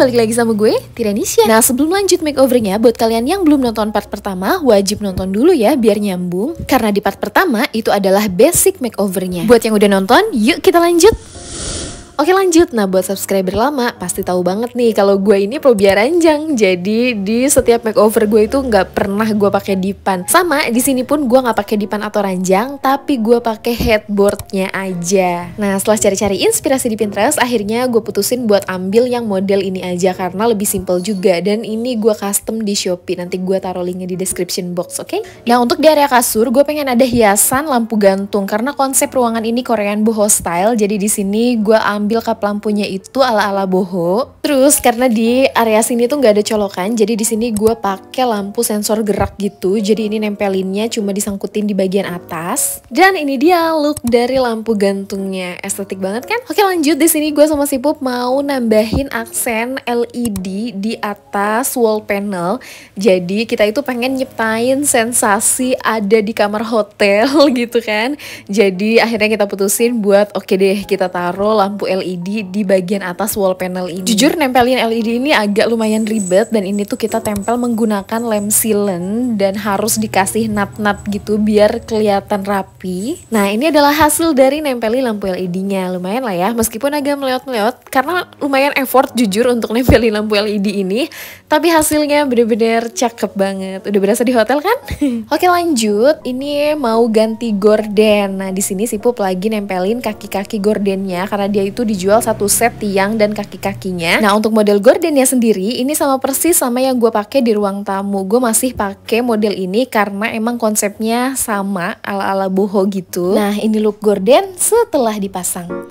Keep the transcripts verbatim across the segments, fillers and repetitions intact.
balik lagi sama gue, Tiranisha. Nah sebelum lanjut makeovernya, buat kalian yang belum nonton part pertama, wajib nonton dulu ya biar nyambung. Karena di part pertama itu adalah basic makeovernya. Buat yang udah nonton, yuk kita lanjut. Oke lanjut, nah buat subscriber lama pasti tahu banget nih kalau gue ini pro biar ranjang. Jadi di setiap makeover gue itu nggak pernah gue pakai dipan. Sama di sini pun gue nggak pakai dipan atau ranjang, tapi gue pakai headboardnya aja. Nah setelah cari-cari inspirasi di Pinterest, akhirnya gue putusin buat ambil yang model ini aja karena lebih simple juga. Dan ini gue custom di Shopee. Nanti gue taruh linknya di description box, oke? Okay? Nah untuk di area kasur, gue pengen ada hiasan lampu gantung karena konsep ruangan ini Korean boho style. Jadi di sini gue ambil ambil kap lampunya itu ala-ala boho. Terus karena di area sini tuh nggak ada colokan, jadi di sini gue pakai lampu sensor gerak gitu. Jadi ini nempelinnya cuma disangkutin di bagian atas. Dan ini dia look dari lampu gantungnya, estetik banget kan? Oke lanjut, di sini gue sama si Pup mau nambahin aksen L E D di atas wall panel. Jadi kita itu pengen nyiptain sensasi ada di kamar hotel gitu kan. Jadi akhirnya kita putusin buat oke deh kita taruh lampu L E D di bagian atas wall panel ini. Jujur nempelin L E D ini agak lumayan ribet, dan ini tuh kita tempel menggunakan lem sealant dan harus dikasih nut-nut gitu biar kelihatan rapi. Nah ini adalah hasil dari nempelin lampu L E D-nya. Lumayan lah ya, meskipun agak meleot-meleot karena lumayan effort jujur untuk nempelin lampu L E D ini, tapi hasilnya bener-bener cakep banget. Udah berasa di hotel kan? Oke lanjut, ini mau ganti gorden. Nah di sini si Pup lagi nempelin kaki-kaki gordennya karena dia itu dijual satu set tiang dan kaki-kakinya. Nah untuk model gordennya sendiri ini sama persis sama yang gue pakai di ruang tamu. Gue masih pakai model ini karena emang konsepnya sama ala-ala boho gitu. Nah ini look gorden setelah dipasang.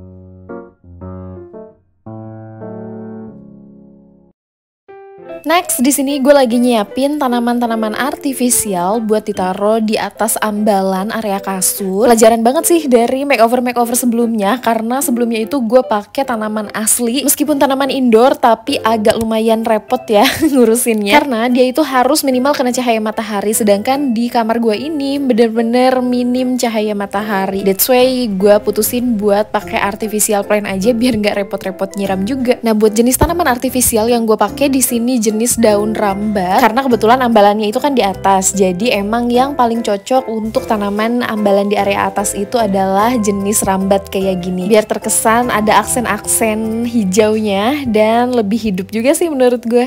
Next, di sini gue lagi nyiapin tanaman-tanaman artifisial buat ditaruh di atas ambalan area kasur. Pelajaran banget sih dari makeover-makeover sebelumnya, karena sebelumnya itu gue pakai tanaman asli. Meskipun tanaman indoor, tapi agak lumayan repot ya ngurusinnya. Karena dia itu harus minimal kena cahaya matahari, sedangkan di kamar gue ini bener-bener minim cahaya matahari. That's why gue putusin buat pakai artificial plant aja biar nggak repot-repot nyiram juga. Nah buat jenis tanaman artifisial yang gue pakai di sini jenis jenis daun rambat, karena kebetulan ambalannya itu kan di atas. Jadi emang yang paling cocok untuk tanaman ambalan di area atas itu adalah jenis rambat kayak gini. Biar terkesan ada aksen-aksen hijaunya dan lebih hidup juga sih menurut gue.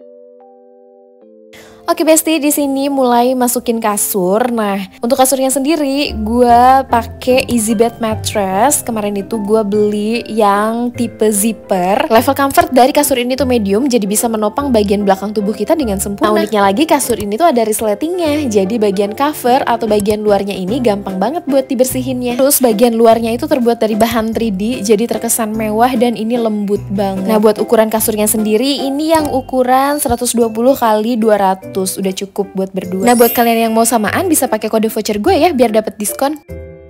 Oke Besti, di sini mulai masukin kasur. Nah, untuk kasurnya sendiri gue pakai Easy Bed mattress. Kemarin itu gue beli yang tipe zipper. Level comfort dari kasur ini tuh medium, jadi bisa menopang bagian belakang tubuh kita dengan sempurna. Nah, uniknya lagi kasur ini tuh ada resletingnya. Jadi bagian cover atau bagian luarnya ini gampang banget buat dibersihinnya. Terus bagian luarnya itu terbuat dari bahan tiga D, jadi terkesan mewah dan ini lembut banget. Nah, buat ukuran kasurnya sendiri ini yang ukuran seratus dua puluh kali dua ratus. Udah cukup buat berdua. Nah buat kalian yang mau samaan bisa pakai kode voucher gue ya biar dapat diskon.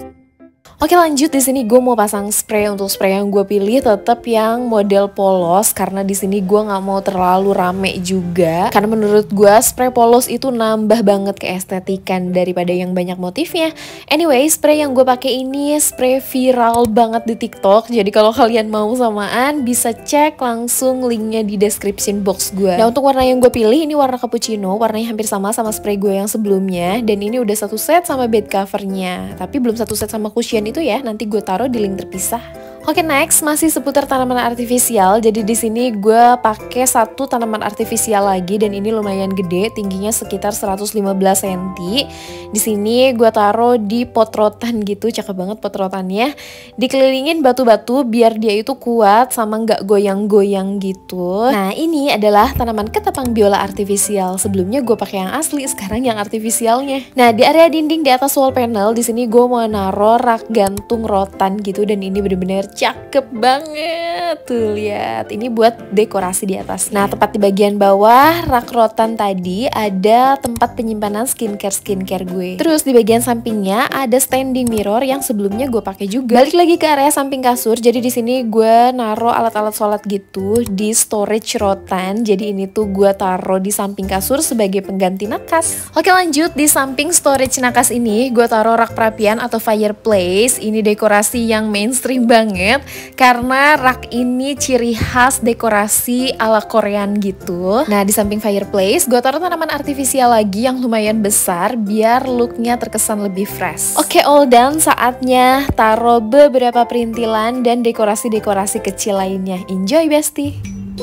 Oke lanjut, di sini gue mau pasang spray. Untuk spray yang gue pilih tetap yang model polos karena di sini gue nggak mau terlalu rame juga. Karena menurut gue spray polos itu nambah banget keestetikan daripada yang banyak motifnya. Anyway, spray yang gue pakai ini spray viral banget di TikTok. Jadi kalau kalian mau samaan bisa cek langsung linknya di description box gue. Nah untuk warna yang gue pilih ini warna cappuccino, warnanya hampir sama sama spray gue yang sebelumnya. Dan ini udah satu set sama bed covernya, tapi belum satu set sama cushion itu ya, nanti gue taruh di link terpisah. Oke next, masih seputar tanaman artifisial. Jadi di sini gue pakai satu tanaman artifisial lagi dan ini lumayan gede, tingginya sekitar seratus lima belas sentimeter. Di sini gue taruh di pot rotan gitu, cakep banget pot rotannya. Dikelilingin batu-batu biar dia itu kuat sama nggak goyang-goyang gitu. Nah ini adalah tanaman ketapang biola artifisial. Sebelumnya gue pakai yang asli, sekarang yang artifisialnya. Nah di area dinding di atas wall panel di sini gue mau naruh rak gantung rotan gitu dan ini bener-bener cakep banget. Tuh lihat, ini buat dekorasi di atas. Nah tepat di bagian bawah rak rotan tadi ada tempat penyimpanan skincare skincare gue. Terus di bagian sampingnya ada standing mirror yang sebelumnya gue pakai juga. Balik lagi ke area samping kasur. Jadi di sini gue naruh alat-alat sholat gitu di storage rotan. Jadi ini tuh gue taruh di samping kasur sebagai pengganti nakas. Oke lanjut, di samping storage nakas ini gue taruh rak perapian atau fireplace. Ini dekorasi yang mainstream banget karena rak ini ciri khas dekorasi ala Korean gitu. Nah, di samping fireplace, gue taruh tanaman artifisial lagi yang lumayan besar biar looknya terkesan lebih fresh. Oke, all done, saatnya taruh beberapa perintilan dan dekorasi-dekorasi kecil lainnya. Enjoy, bestie!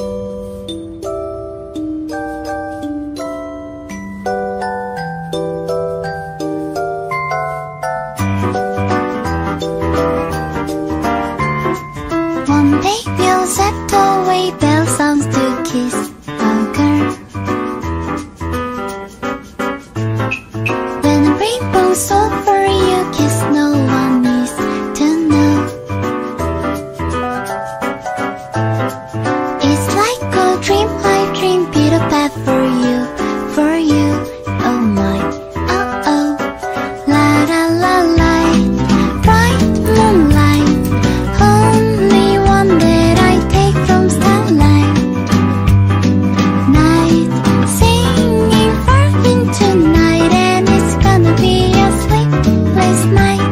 One day we'll set away bell sounds to kiss a girl. When the rainbow's over, you kiss, no one needs to know. It's like a dream I dream, beat a path for you, for you. Oh my, oh oh, la la la la. Bright moonlight, only one that I take from starlight. Night, singing far into night, and it's gonna be a sleepless night.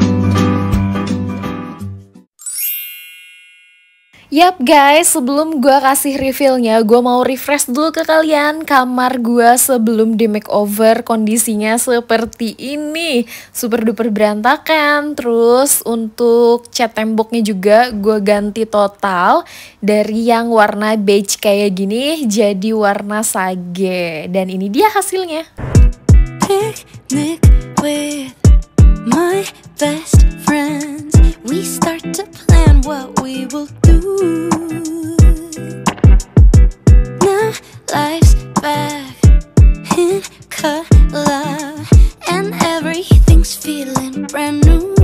Yap guys, sebelum gue kasih revealnya, gue mau refresh dulu ke kalian kamar gue sebelum di makeover. Kondisinya seperti ini, super duper berantakan. Terus untuk cat temboknya juga gue ganti total, dari yang warna beige kayak gini jadi warna sage. Dan ini dia hasilnya. Picnic with my best friends. We start to plan what we will do. Now life's back in color, and everything's feeling brand new.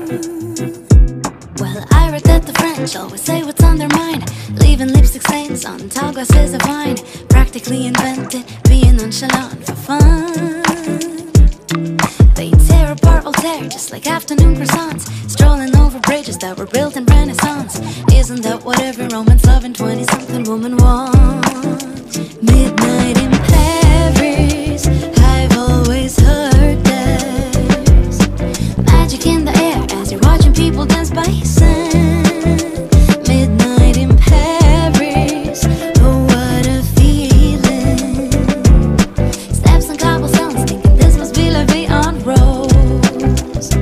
Well, I read that the French always say what's on their mind, leaving lipstick stains on tall glasses of wine. Practically invented being nonchalant for fun. They tear apart Voltaire just like afternoon croissants, strolling over bridges that were built in Renaissance. Isn't that what every romance loving twenty-something woman wants? Midnight in Paris, I've always heard there's magic in the air as you're watching people dance by sand. Midnight in Paris, oh what a feeling. Steps on cobblestones, thinking this must be La Vie en Rose.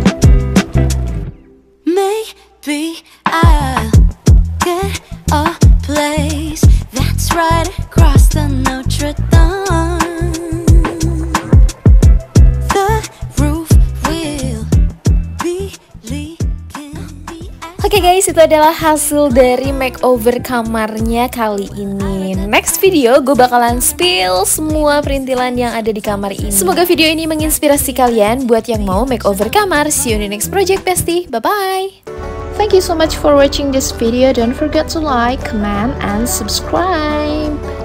Maybe I'll get a place that's right across the Notre Dame. The roof will be leaking. Oke guys, itu adalah hasil dari makeover kamarnya kali ini. Next video gue bakalan spill semua perintilan yang ada di kamar ini. Semoga video ini menginspirasi kalian buat yang mau makeover kamar. See you in the next project, bestie. Bye bye. Thank you so much for watching this video. Don't forget to like, comment, and subscribe.